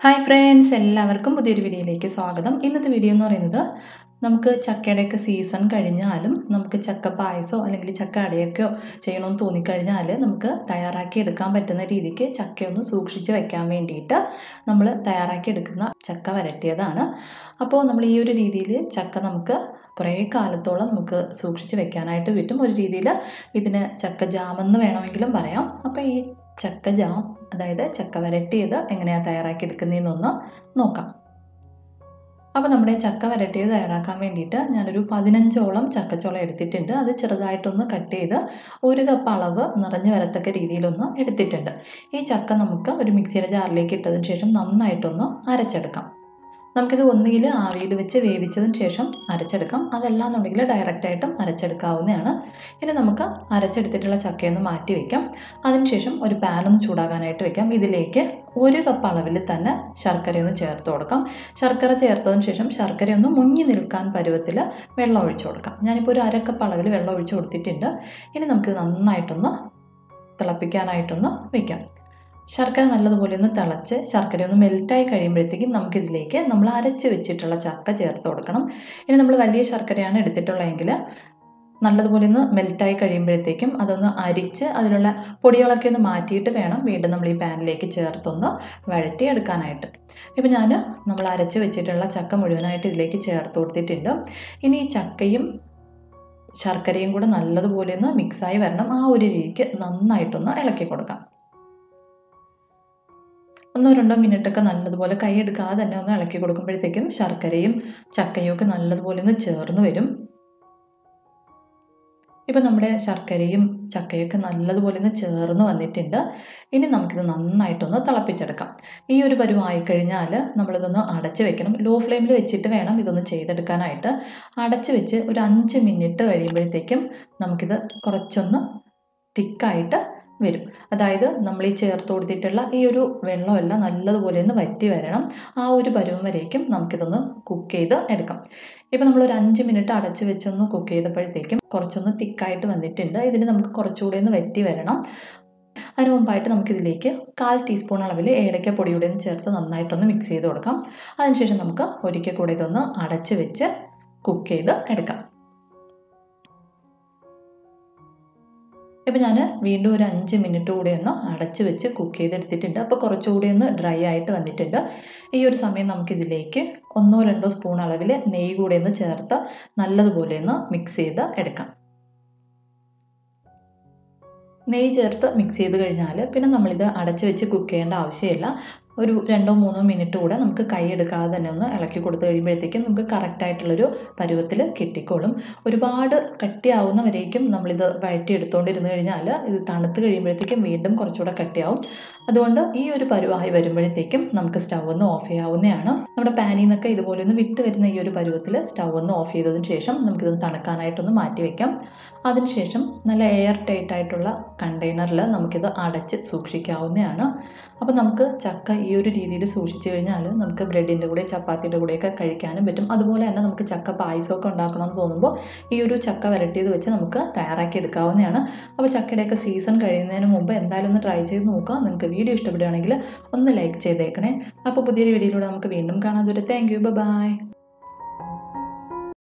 Hi friends, എല്ലാവർക്കും പുതിയൊരു വീഡിയോയിലേക്ക് സ്വാഗതം. ഇന്നത്തെ വീഡിയോ എന്ന് പറയുന്നത് നമുക്ക് ചക്കയുടെയൊക്കെ സീസൺ കഴിഞ്ഞാലും നമുക്ക് ചക്ക പായസമോ അല്ലെങ്കിൽ ചക്ക അടയൊക്കെയോ ചെയ്യണമെന്ന് തോന്നിക്കഴിഞ്ഞാൽ നമുക്ക് തയ്യാറാക്കി എടുക്കാൻ പറ്റുന്ന രീതിക്ക് ചക്കയൊന്ന് സൂക്ഷിച്ച് വെക്കാൻ വേണ്ടിയിട്ട് നമ്മൾ തയ്യാറാക്കി എടുക്കുന്ന ചക്ക വരട്ടിയതാണ്. അപ്പോൾ നമ്മൾ ഈ ഒരു രീതിയിൽ ചക്ക നമുക്ക് കുറേ കാലത്തോളം നമുക്ക് സൂക്ഷിച്ച് വെക്കാനായിട്ട് പറ്റും. ഒരു രീതിയിൽ ഇതിന് ചക്ക ജാമെന്ന് വേണമെങ്കിലും പറയാം. അപ്പോൾ ഈ ചക്ക ജാം, അതായത് ചക്ക വരട്ടിയത് എങ്ങനെയാണ് തയ്യാറാക്കി എടുക്കുന്നതെന്നൊന്ന് നോക്കാം. അപ്പോൾ നമ്മുടെ ചക്ക വരട്ടിയത് തയ്യാറാക്കാൻ വേണ്ടിയിട്ട് ഞാനൊരു 15ഓളം ചക്കച്ചോളം എടുത്തിട്ടുണ്ട്. അത് ചെറുതായിട്ടൊന്ന് കട്ട് ചെയ്ത് 1 കപ്പ് അളവ് നിറഞ്ഞു വരത്തക്ക രീതിയിലൊന്ന് എടുത്തിട്ടുണ്ട്. ഈ ചക്ക നമുക്ക് ഒരു മിക്സിയുടെ ജാറിലേക്ക് ഇട്ടതിന് ശേഷം നന്നായിട്ടൊന്ന് അരച്ചെടുക്കാം. നമുക്കിത് ഒന്നുകിൽ ആവിയിൽ വെച്ച് വേവിച്ചതിന് ശേഷം അരച്ചെടുക്കാം, അതല്ലാന്നുണ്ടെങ്കിൽ ഡയറക്റ്റായിട്ടും അരച്ചെടുക്കാവുന്നതാണ്. ഇനി നമുക്ക് അരച്ചെടുത്തിട്ടുള്ള ചക്കയൊന്ന് മാറ്റി വയ്ക്കാം. അതിനുശേഷം ഒരു പാനൊന്ന് ചൂടാകാനായിട്ട് വെക്കാം. ഇതിലേക്ക് 1 കപ്പ് അളവിൽ തന്നെ ശർക്കരയൊന്ന് ചേർത്ത് കൊടുക്കാം. ശർക്കര ചേർത്തതിന് ശേഷം ശർക്കരയൊന്ന് മുങ്ങി നിൽക്കാൻ പരുവത്തിൽ വെള്ളം ഒഴിച്ചു കൊടുക്കാം. ഞാനിപ്പോൾ ഒരു 1/2 കപ്പ് അളവിൽ വെള്ളം ഒഴിച്ചു കൊടുത്തിട്ടുണ്ട്. ഇനി നമുക്ക് നന്നായിട്ടൊന്ന് തിളപ്പിക്കാനായിട്ടൊന്ന് വയ്ക്കാം. ശർക്കര നല്ലതുപോലെ ഒന്ന് തിളച്ച് ശർക്കരയൊന്ന് മെൽറ്റായി കഴിയുമ്പോഴത്തേക്കും നമുക്കിതിലേക്ക് നമ്മൾ അരച്ച് വെച്ചിട്ടുള്ള ചക്ക ചേർത്ത് കൊടുക്കണം. ഇനി നമ്മൾ വലിയ ശർക്കരയാണ് എടുത്തിട്ടുള്ളതെങ്കിൽ നല്ലതുപോലെ ഒന്ന് മെൽറ്റായി കഴിയുമ്പോഴത്തേക്കും അതൊന്ന് അരിച്ച് അതിലുള്ള പൊടികളൊക്കെ ഒന്ന് മാറ്റിയിട്ട് വേണം വീണ്ടും നമ്മൾ ഈ പാനിലേക്ക് ചേർത്തൊന്ന് വഴറ്റി എടുക്കാനായിട്ട്. ഇപ്പം നമ്മൾ അരച്ച് വെച്ചിട്ടുള്ള ചക്ക മുഴുവനായിട്ട് ഇതിലേക്ക് ചേർത്ത് കൊടുത്തിട്ടുണ്ട്. ഇനി ഈ ചക്കയും ശർക്കരയും കൂടെ നല്ലതുപോലെ ഒന്ന് മിക്സായി വരണം. ആ ഒരു രീതിക്ക് നന്നായിട്ടൊന്ന് ഇളക്കി കൊടുക്കാം. 1-2 മിനിറ്റൊക്കെ നല്ലതുപോലെ കൈയെടുക്കാതെ തന്നെ ഒന്ന് ഇളക്കി കൊടുക്കുമ്പോഴത്തേക്കും ശർക്കരയും ചക്കയും ഒക്കെ നല്ലതുപോലെ ഒന്ന് ചേർന്ന് വരും. ഇപ്പം നമ്മുടെ ശർക്കരയും ചക്കയൊക്കെ നല്ലതുപോലെ ഒന്ന് ചേർന്ന് വന്നിട്ടുണ്ട്. ഇനി നമുക്കിത് നന്നായിട്ടൊന്ന് തിളപ്പിച്ചെടുക്കാം. ഈ ഒരു പരുവമായി കഴിഞ്ഞാൽ നമ്മളിതൊന്ന് അടച്ച് വെക്കണം. ലോ ഫ്ലെയിമിൽ വെച്ചിട്ട് വേണം ഇതൊന്ന് ചെയ്തെടുക്കാനായിട്ട്. അടച്ച് വെച്ച് ഒരു 5 മിനിറ്റ് കഴിയുമ്പോഴത്തേക്കും നമുക്കിത് കുറച്ചൊന്ന് തിക്കായിട്ട് വരും. അതായത് നമ്മൾ ഈ ചേർത്ത് കൊടുത്തിട്ടുള്ള ഈ ഒരു വെള്ളമെല്ലാം നല്ലതുപോലെ ഒന്ന് വറ്റി വരണം. ആ ഒരു പരുവം വരേക്കും നമുക്കിതൊന്ന് കുക്ക് ചെയ്ത് എടുക്കാം. ഇപ്പം നമ്മളൊരു 5 മിനിറ്റ് അടച്ച് വെച്ചൊന്ന് കുക്ക് ചെയ്തപ്പോഴത്തേക്കും കുറച്ചൊന്ന് തിക്കായിട്ട് വന്നിട്ടുണ്ട്. ഇതിൽ നമുക്ക് കുറച്ചുകൂടെ ഒന്ന് വറ്റി വരണം. അതിന് മുമ്പായിട്ട് നമുക്കിതിലേക്ക് 1/4 ടീസ്പൂൺ അളവിൽ ഏലക്കപ്പൊടിയുടെ ചേർത്ത് നന്നായിട്ടൊന്ന് മിക്സ് ചെയ്ത് കൊടുക്കാം. അതിനുശേഷം നമുക്ക് ഒരിക്കൽ കൂടെ ഇതൊന്ന് അടച്ച് വെച്ച് കുക്ക് ചെയ്ത് എടുക്കാം. ഇപ്പം ഞാൻ വീണ്ടും ഒരു 5 മിനിറ്റ് കൂടെ ഒന്ന് അടച്ച് വെച്ച് കുക്ക് ചെയ്തെടുത്തിട്ടുണ്ട്. അപ്പോൾ കുറച്ചുകൂടി ഒന്ന് ഡ്രൈ ആയിട്ട് വന്നിട്ടുണ്ട്. ഈ ഒരു സമയം നമുക്കിതിലേക്ക് 1-2 സ്പൂൺ അളവിൽ നെയ്യ് കൂടെ ഒന്ന് ചേർത്ത് നല്ലതുപോലെ ഒന്ന് മിക്സ് ചെയ്ത് എടുക്കാം. നെയ്യ് ചേർത്ത് മിക്സ് ചെയ്ത് കഴിഞ്ഞാൽ പിന്നെ നമ്മളിത് അടച്ച് വെച്ച് കുക്ക് ചെയ്യേണ്ട ആവശ്യമില്ല. ഒരു 2-3 മിനിറ്റ് കൂടെ നമുക്ക് കൈ എടുക്കാതെ തന്നെ ഒന്ന് ഇളക്കി കൊടുത്തു കഴിയുമ്പോഴത്തേക്കും നമുക്ക് കറക്റ്റായിട്ടുള്ളൊരു പരുവത്തിൽ കിട്ടിക്കോളും. ഒരുപാട് കട്ടിയാവുന്നവരേക്കും നമ്മളിത് വഴറ്റിയെടുത്തുകൊണ്ടിരുന്ന് കഴിഞ്ഞാൽ ഇത് തണുത്ത് കഴിയുമ്പോഴത്തേക്കും വീണ്ടും കുറച്ചുകൂടെ കട്ടിയാവും. അതുകൊണ്ട് ഈ ഒരു പരുവായി വരുമ്പോഴത്തേക്കും നമുക്ക് സ്റ്റൗ ഒന്ന് ഓഫ് ചെയ്യാവുന്നതാണ്. നമ്മുടെ പാനിൽ നിന്നൊക്കെ ഇതുപോലെ ഒന്ന് വിട്ട് വരുന്ന ഈ ഒരു പരുവത്തിൽ സ്റ്റൗ ഒന്ന് ഓഫ് ചെയ്തതിന് ശേഷം നമുക്കിത് തണുക്കാനായിട്ടൊന്ന് മാറ്റി വയ്ക്കാം. അതിനുശേഷം നല്ല എയർ ടൈറ്റ് ആയിട്ടുള്ള കണ്ടെയ്നറിൽ നമുക്കിത് അടച്ച് സൂക്ഷിക്കാവുന്നതാണ്. അപ്പോൾ നമുക്ക് ചക്ക ഈ ഒരു രീതിയിൽ സൂക്ഷിച്ചു കഴിഞ്ഞാൽ നമുക്ക് ബ്രെഡിൻ്റെ കൂടെ ചപ്പാത്തിയുടെ കൂടെയൊക്കെ കഴിക്കാനും പറ്റും. അതുപോലെ തന്നെ നമുക്ക് ചക്ക പായസമൊക്കെ ഉണ്ടാക്കണമെന്ന് തോന്നുമ്പോൾ ഈ ഒരു ചക്ക വരട്ടിയത് വെച്ച് നമുക്ക് തയ്യാറാക്കി എടുക്കാവുന്നതാണ്. അപ്പോൾ ചക്കയുടെയൊക്കെ സീസൺ കഴിയുന്നതിന് മുമ്പ് എന്തായാലും ഒന്ന് ട്രൈ ചെയ്ത് നോക്കുക. നിങ്ങൾക്ക് വീഡിയോ ഇഷ്ടപ്പെടുകയാണെങ്കിൽ ഒന്ന് ലൈക്ക് ചെയ്തേക്കണേ. അപ്പോൾ പുതിയൊരു വീഡിയോയിലൂടെ നമുക്ക് വീണ്ടും കാണാം. അതുവരെ താങ്ക് യു, ബൈ.